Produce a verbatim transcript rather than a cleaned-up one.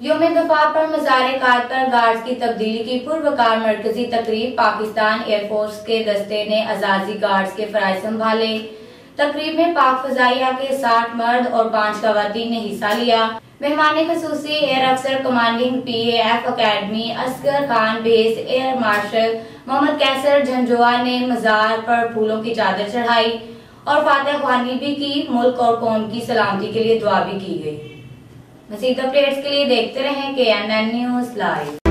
यौम दफा पर मज़ार कार पर गार्ड्स की तब्दीली की पुरवकार मरकजी तकरीब। पाकिस्तान एयरफोर्स के दस्ते ने आजादी गार्ड्स के फराइज संभाले। तकरीब में पाक फजाइया के साठ मर्द और पाँच खवातीन ने हिस्सा लिया। मेहमान खसूसी एयर अफसर commanding P A F academy Asghar Khan base air marshal Mohammad Qaiser Janjua ने मज़ार पर फूलों की चादर चढ़ाई और फातह ख्वानी भी की। मुल्क और कौम की सलामती के लिए दुआ भी की गई। मज़ीद अपडेट्स के लिए देखते रहें के एन एन न्यूज़ लाइव।